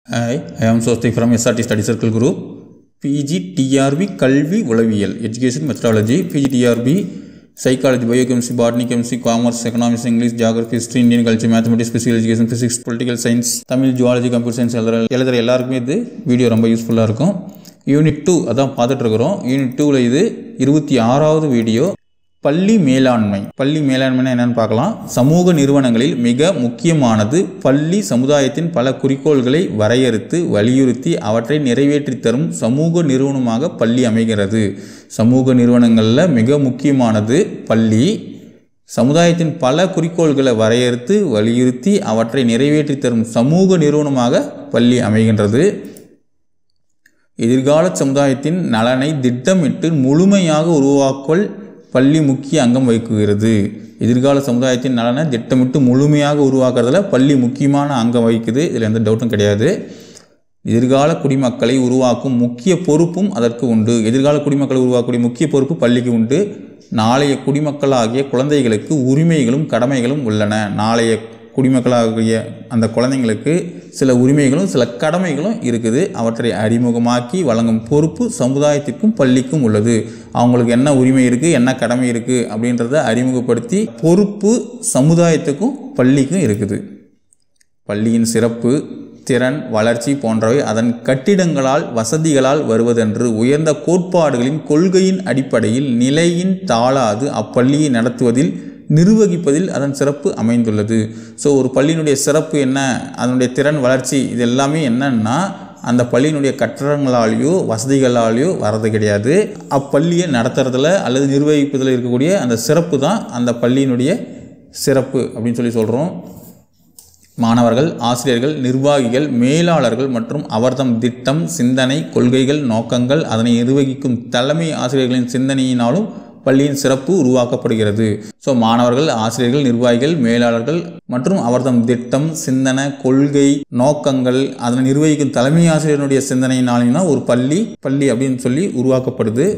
Hi, I am Swastik from SRT Study Circle Group. PGTRB கல்வி உளவியல் Education Methodology, PGTRB Psychology, Biochemistry, Botany, Chemistry, Commerce, Economics, English, Geography, History, Indian Culture, Mathematics, Physical Education, Physics, Political Science, Tamil, Geology, Computer Science எழுதுற எல்லாருக்குமே இது video ரொம்ப யூஸ்ஃபுல்லாக இருக்கும். Unit 2 அதான் பார்த்துட்டு இருக்கிறோம். யூனிட் 2ல் இது 26வது வீடியோ. பள்ளி மேலாண்மை. பள்ளி மேலாண்மைனா என்னன்னு பார்க்கலாம். சமூக நிறுவனங்களில் மிக முக்கியமானது பள்ளி சமுதாயத்தின் பல குறிக்கோள்களை வரையறுத்து வலியுறுத்தி அவற்றை நிறைவேற்றி தரும் சமூக நிறுவனமாக பள்ளி அமைகிறது. சமூக நிறுவனங்களில் மிக முக்கியமானது பள்ளி சமுதாயத்தின் பல குறிக்கோள்களை வரையறுத்து வலியுறுத்தி அவற்றை நிறைவேற்றி தரும் சமூக நிறுவனமாக பள்ளி அமைகின்றது. எதிர்கால சமுதாயத்தின் நலனை திட்டமிட்டு முழுமையாக உருவாக்கல் பள்ளி முக்கிய அங்கம் வகிக்கிறது. எதிர்கால சமுதாயத்தின் நலனை திட்டமிட்டு முழுமையாக உருவாக்குறதுல பள்ளி முக்கியமான அங்கம் வகிக்குது. இதில் எந்த டவுட்டும் கிடையாது. எதிர்கால குடிமக்களை உருவாக்கும் முக்கிய பொறுப்பும் அதற்கு உண்டு. எதிர்கால குடிமக்களை உருவாக்கக்கூடிய முக்கிய பொறுப்பு பள்ளிக்கு உண்டு. நாளைய குடிமக்களாகிய குழந்தைகளுக்கு உரிமைகளும் கடமைகளும் உள்ளன. நாளைய குடிமக்களாகிய அந்த குழந்தைங்களுக்கு சில உரிமைகளும் சில கடமைகளும் இருக்குது. அவற்றை அறிமுகமாக்கி வழங்கும் பொறுப்பு சமுதாயத்திற்கும் பள்ளிக்கும் உள்ளது. அவங்களுக்கு என்ன உரிமை இருக்குது, என்ன கடமை இருக்குது அப்படின்றத அறிமுகப்படுத்தி பொறுப்பு சமுதாயத்துக்கும் பள்ளிக்கும் இருக்குது. பள்ளியின் சிறப்பு, திறன், வளர்ச்சி போன்றவை அதன் கட்டிடங்களால் வசதிகளால் வருவதென்று உயர்ந்த கோட்பாடுகளின் கொள்கையின் அடிப்படையில் நிலையின் தாழாது அப்பள்ளியை நடத்துவதில் நிர்வகிப்பதில் அதன் சிறப்பு அமைந்துள்ளது. ஸோ ஒரு பள்ளியினுடைய சிறப்பு என்ன, அதனுடைய திறன், வளர்ச்சி, இது எல்லாமே என்னன்னா அந்த பள்ளியினுடைய கட்டடங்களாலேயோ வசதிகளாலேயோ வர்றது கிடையாது. அப்பள்ளியை நடத்துறதுல அல்லது நிர்வகிப்பதில் இருக்கக்கூடிய அந்த சிறப்பு தான் அந்த பள்ளியினுடைய சிறப்பு அப்படின்னு சொல்கிறோம். மாணவர்கள், ஆசிரியர்கள், நிர்வாகிகள், மேலாளர்கள் மற்றும் அவர்தம் திட்டம், சிந்தனை, கொள்கைகள், நோக்கங்கள், அதனை நிர்வகிக்கும் தலைமை ஆசிரியர்களின் சிந்தனையினாலும் பள்ளியின் சிறப்பு உருவாக்கப்படுகிறது. ஸோ மாணவர்கள், ஆசிரியர்கள், நிர்வாகிகள், மேலாளர்கள் மற்றும் அவர்தம் திட்டம், சிந்தனை, கொள்கை, நோக்கங்கள், அதனை நிர்வகிக்கும் தலைமை ஆசிரியருடைய சிந்தனையினாலும் ஒரு பள்ளி அப்படின்னு சொல்லி உருவாக்கப்படுது.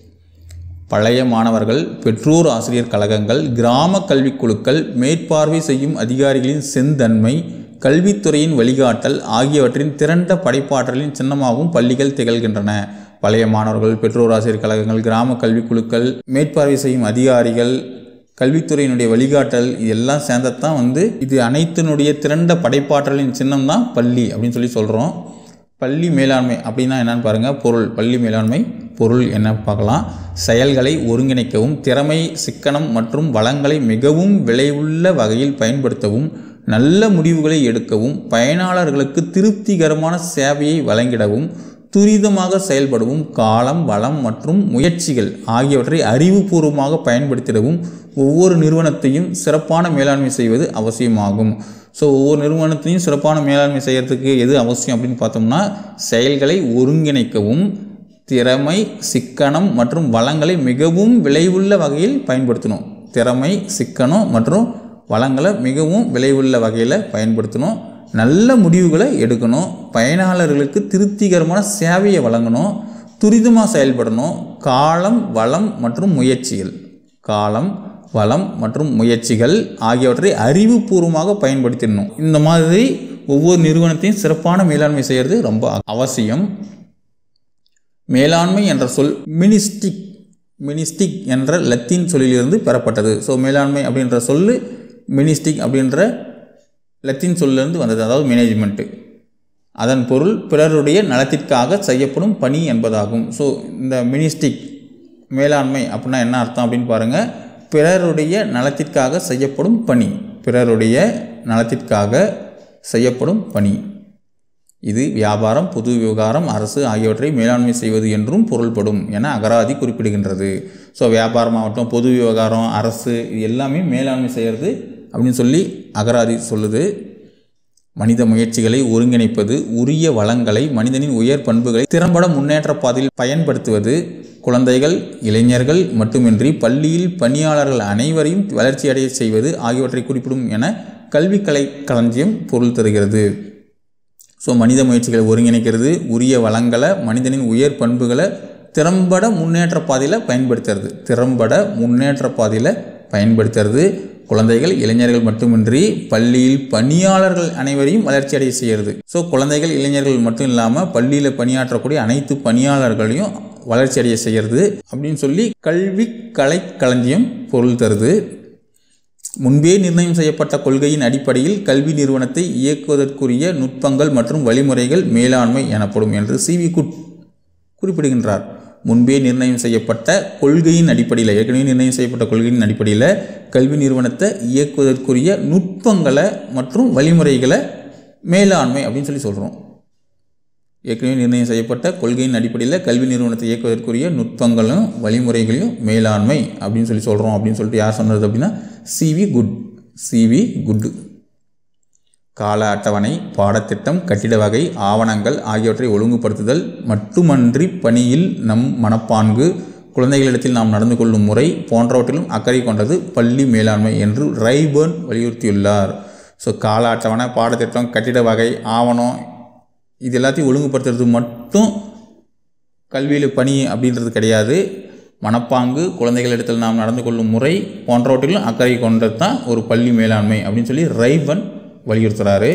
பழைய மாணவர்கள், பெற்றோர் ஆசிரியர் கழகங்கள், கிராம கல்விக்குழுக்கள், மேற்பார்வை செய்யும் அதிகாரிகளின் செந்தன்மை, கல்வித்துறையின் வழிகாட்டல் ஆகியவற்றின் திரண்ட படைப்பாற்றலின் சின்னமாகவும் பள்ளிகள் திகழ்கின்றன. பழைய மாணவர்கள், பெற்றோர் ஆசிரியர் கழகங்கள், கிராம கல்விக்குழுக்கள், மேற்பார்வை செய்யும் அதிகாரிகள், கல்வித்துறையினுடைய வழிகாட்டல், இதெல்லாம் சேர்ந்ததான் இது அனைத்தினுடைய திரண்ட படைப்பாற்றலின் சின்னம் தான் பள்ளி அப்படின்னு சொல்கிறோம். பள்ளி மேலாண்மை அப்படின்னா என்னன்னு பாருங்கள். பொருள். பள்ளி மேலாண்மை பொருள் என்ன பார்க்கலாம். செயல்களை ஒருங்கிணைக்கவும், திறமை, சிக்கனம் மற்றும் வளங்களை மிகவும் விளைவுள்ள வகையில் பயன்படுத்தவும், நல்ல முடிவுகளை எடுக்கவும், பயனாளர்களுக்கு திருப்திகரமான சேவையை வழங்கிடவும், துரிதமாக செயல்படவும், காலம், வளம் மற்றும் முயற்சிகள் ஆகியவற்றை அறிவுபூர்வமாக பயன்படுத்திடவும் ஒவ்வொரு நிறுவனத்தையும் சிறப்பான மேலாண்மை செய்வது அவசியமாகும். ஸோ ஒவ்வொரு நிறுவனத்தையும் சிறப்பான மேலாண்மை செய்கிறதுக்கு எது அவசியம் அப்படின்னு பார்த்தோம்னா, செயல்களை ஒருங்கிணைக்கவும், திறமை, சிக்கனம் மற்றும் வளங்களை மிகவும் விளைவுள்ள வகையில் பயன்படுத்தணும். திறமை, சிக்கனம் மற்றும் வளங்களை மிகவும் விளைவுள்ள வகையில் பயன்படுத்தணும். நல்ல முடிவுகளை எடுக்கணும். பயனாளர்களுக்கு திருப்திகரமான சேவையை வழங்கணும். துரிதமாக செயல்படணும். காலம், வளம் மற்றும் முயற்சிகள். காலம், வளம் மற்றும் முயற்சிகள் ஆகியவற்றை அறிவுபூர்வமாக பயன்படுத்திடணும். இந்த மாதிரி ஒவ்வொரு நிறுவனத்தையும் சிறப்பான மேலாண்மை செய்கிறது ரொம்ப அவசியம். மேலாண்மை என்ற சொல் மினிஸ்டிக் என்ற லத்தீன் சொல்லிலிருந்து பெறப்பட்டது. ஸோ மேலாண்மை அப்படின்ற சொல்லு மினிஸ்டிக் அப்படின்ற லத்தீன் சொல்லிருந்து வந்தது, அதாவது மேனேஜ்மெண்ட்டு. அதன் பொருள் பிறருடைய நலத்திற்காக செய்யப்படும் பணி என்பதாகும். ஸோ இந்த மினிஸ்டிக் மேலாண்மை அப்படின்னா என்ன அர்த்தம் அப்படின்னு பாருங்கள். பிறருடைய நலத்திற்காக செய்யப்படும் பணி. பிறருடைய நலத்திற்காக செய்யப்படும் பணி. இது வியாபாரம், பொது விவகாரம், அரசு ஆகியவற்றை மேலாண்மை செய்வது என்றும் பொருள்படும் என அகராதி குறிப்பிடுகின்றது. ஸோ வியாபாரமாகட்டும், பொது விவகாரம், அரசு, இது எல்லாமே மேலாண்மை செய்கிறது அப்படின்னு சொல்லி அகராதி சொல்லுது. மனித முயற்சிகளை ஒருங்கிணைப்பது, உரிய வளங்களை, மனிதனின் உயர் பண்புகளை திறம்பட முன்னேற்ற பாதையில் பயன்படுத்துவது, குழந்தைகள், இளைஞர்கள் மட்டுமின்றி பள்ளியில் பணியாளர்கள் அனைவரையும் வளர்ச்சி அடைய செய்வது ஆகியவற்றை குறிப்பிடும் என கல்விக்கலை களஞ்சியம் பொருள் தருகிறது. ஸோ மனித முயற்சிகளை ஒருங்கிணைக்கிறது, உரிய வளங்களை, மனிதனின் உயர் பண்புகளை திறம்பட முன்னேற்ற பாதையில் பயன்படுத்துறது. குழந்தைகள் இளைஞர்கள் மட்டுமின்றி பள்ளியில் பணியாளர்கள் அனைவரையும் வளர்ச்சி அடைய செய்கிறது. ஸோ குழந்தைகள் இளைஞர்கள் மட்டும் இல்லாமல் பள்ளியில் பணியாற்றக்கூடிய அனைத்து பணியாளர்களையும் வளர்ச்சி அடைய செய்கிறது அப்படின்னு சொல்லி கல்வி கலைக்களஞ்சியம் பொருள் தருது. முன்பே நிர்ணயம் செய்யப்பட்ட கொள்கையின் அடிப்படையில் கல்வி நிறுவனத்தை இயக்குவதற்குரிய நுட்பங்கள் மற்றும் வழிமுறைகள் மேலாண்மை எனப்படும் என்று சி.வி. குட் குறிப்பிடுகின்றார். முன்பே நிர்ணயம் செய்யப்பட்ட கொள்கையின் அடிப்படையில், ஏற்கனவே நிர்ணயம் செய்யப்பட்ட கொள்கையின் அடிப்படையில் கல்வி நிறுவனத்தை இயக்குவதற்குரிய நுட்பங்களை மற்றும் வழிமுறைகளை மேலாண்மை அப்படின்னு சொல்லி சொல்கிறோம். ஏற்கனவே நிர்ணயம் செய்யப்பட்ட கொள்கையின் அடிப்படையில் கல்வி நிறுவனத்தை இயக்குவதற்குரிய நுட்பங்களும் வழிமுறைகளையும் மேலாண்மை அப்படின்னு சொல்லி சொல்கிறோம் அப்படின்னு சொல்லிட்டு யார் சொன்னது அப்படின்னா சி.வி. குட். கால அட்டவணை, பாடத்திட்டம், கட்டிட வகை, ஆவணங்கள் ஆகியவற்றை ஒழுங்குபடுத்துதல் மட்டுமன்றி பணியில் நம் மனப்பான்கு, குழந்தைகளிடத்தில் நாம் நடந்து கொள்ளும் முறை போன்றவற்றிலும் அக்கறை கொண்டது பள்ளி மேலாண்மை என்று ரைபர்ன் வலியுறுத்தியுள்ளார். ஸோ கால அட்டவணை, பாடத்திட்டம், கட்டிட வகை, ஆவணம் இது எல்லாத்தையும் ஒழுங்குபடுத்துறது மட்டும் கல்வியில் பணி அப்படின்றது கிடையாது. மனப்பாங்கு, குழந்தைகளிடத்தில் நாம் நடந்து கொள்ளும் முறை போன்றவற்றிலும் அக்கறை கொண்டது தான் ஒரு பள்ளி மேலாண்மை அப்படின்னு சொல்லி ரைபர்ன் வலியுறுத்துகிறாரு.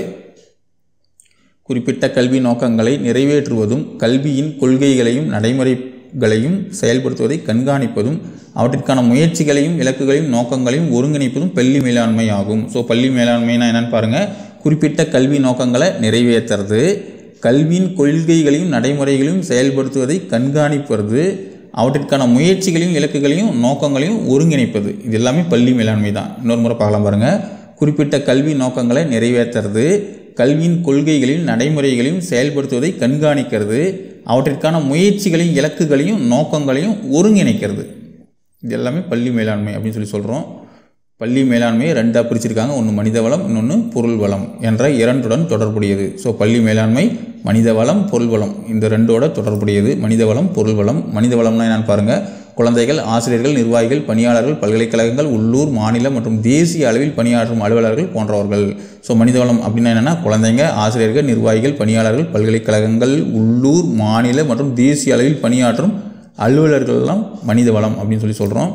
குறிப்பிட்ட கல்வி நோக்கங்களை நிறைவேற்றுவதும் கல்வியின் கொள்கைகளையும் நடைமுறைகளையும் செயல்படுத்துவதை கண்காணிப்பதும் அவற்றிற்கான முயற்சிகளையும் இலக்குகளையும் நோக்கங்களையும் ஒருங்கிணைப்பதும் பள்ளி மேலாண்மை ஆகும். ஸோ பள்ளி மேலாண்மைனா என்னென்னு பாருங்கள். குறிப்பிட்ட கல்வி நோக்கங்களை நிறைவேற்றுறது, கல்வியின் கொள்கைகளையும் நடைமுறைகளையும் செயல்படுத்துவதை கண்காணிப்பது, அவற்றிற்கான முயற்சிகளையும் இலக்குகளையும் நோக்கங்களையும் ஒருங்கிணைப்பது, இது எல்லாமே பள்ளி மேலாண்மை தான். இன்னொரு முறை பார்க்கலாம் பாருங்கள். குறிப்பிட்ட கல்வி நோக்கங்களை நிறைவேற்றுறது, கல்வியின் கொள்கைகளையும் நடைமுறைகளையும் செயல்படுத்துவதை கண்காணிக்கிறது, அவற்றிற்கான முயற்சிகளையும் இலக்குகளையும் நோக்கங்களையும் ஒருங்கிணைக்கிறது, இது எல்லாமே பள்ளி மேலாண்மை அப்படின்னு சொல்லி சொல்கிறோம். பள்ளி மேலாண்மையை ரெண்டாக பிரிச்சிருக்காங்க. ஒன்று மனித வளம், இன்னொன்று பொருள் வளம் என்ற இரண்டுடன் தொடர்புடையது. ஸோ பள்ளி மேலாண்மை மனித வளம், பொருள் வளம் இந்த ரெண்டோட தொடர்புடையது. மனித வளம், பொருள் வளம். மனித வளம்னா என்னன்னு பாருங்கள். குழந்தைகள், ஆசிரியர்கள், நிர்வாகிகள், பணியாளர்கள், பல்கலைக்கழகங்கள், உள்ளூர், மாநில மற்றும் தேசிய அளவில் பணியாற்றும் அலுவலர்கள் போன்றவர்கள். ஸோ மனித வளம் அப்படின்னா என்னென்னா குழந்தைங்க, ஆசிரியர்கள், நிர்வாகிகள், பணியாளர்கள், பல்கலைக்கழகங்கள், உள்ளூர், மாநில மற்றும் தேசிய அளவில் பணியாற்றும் அலுவலர்கள்லாம் மனித வளம் அப்படின்னு சொல்லி சொல்கிறோம்.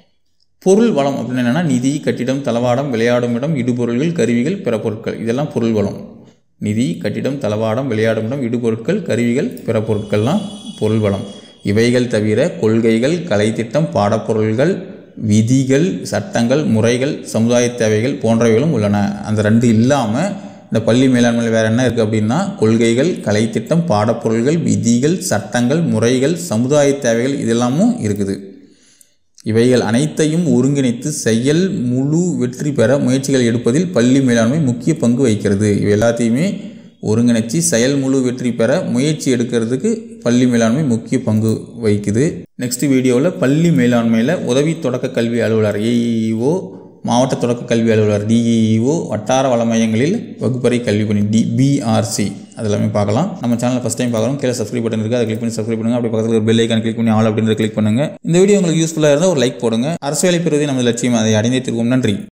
பொருள் வளம் அப்படின்னு என்னென்னா நிதி, கட்டிடம், தளவாடம், விளையாடும் இடம், இடுபொருள்கள், கருவிகள், பிற பொருட்கள், இதெல்லாம் பொருள் வளம். நிதி, கட்டிடம், தளவாடம், விளையாடும் இடம், இடுபொருட்கள், கருவிகள், பிற பொருட்கள்லாம் பொருள் வளம். இவைகள் தவிர கொள்கைகள், கலைத்திட்டம், பாடப்பொருள்கள், விதிகள், சட்டங்கள், முறைகள், சமுதாய தேவைகள் போன்றவைகளும் உள்ளன. அந்த ரெண்டு இல்லாமல் இந்த பள்ளி மேலாண்மையில் வேறு என்ன இருக்குது அப்படின்னா கொள்கைகள், கலைத்திட்டம், பாடப்பொருள்கள், விதிகள், சட்டங்கள், முறைகள், சமுதாய தேவைகள் இதெல்லாமும் இருக்குது. இவைகள் அனைத்தையும் ஒருங்கிணைத்து செயல் முழு வெற்றி பெற முயற்சிகள் எடுப்பதில் பள்ளி மேலாண்மை முக்கிய பங்கு வகிக்கிறது. இவை எல்லாத்தையுமே ஒருங்கிணைச்சி செயல் முழு வெற்றி பெற முயற்சி எடுக்கிறதுக்கு பள்ளி மேலாண்மை முக்கிய பங்கு வகிக்குது. நெக்ஸ்ட் வீடியோவில் பள்ளி மேலாண்மையில் உதவி தொடக்க கல்வி அலுவலர் ஏஇஓ, மாவட்ட தொடக்க கல்வி அலுவலர் டிஇஓ, வட்டார வள மையங்களில் வகுப்பறை கல்வி பணி பிஆர்சி அதெல்லாமே பார்க்கலாம். நம்ம சேனலில் ஃபஸ்ட் டைம் பார்க்குறோம், கீழே சப்ஸ்கிரைப் பட்டன் இருக்குது, அதை கிளிக் பண்ணி சப்ஸ்கிரைப் பண்ணுங்கள். அப்படி பக்கத்தில் ஒரு பெல் ஐக்கான் கிளிக் பண்ணி ஆல் அப்படின்றத கிளிக் பண்ணுங்கள். இந்த வீடியோ உங்களுக்கு யூஸ்ஃபுல்லாக இருந்தால் ஒரு லைக் போடுங்க. அரசு வேலை பெறுவதே நமது லட்சியம், அதை அடைந்தே திருவோம். நன்றி.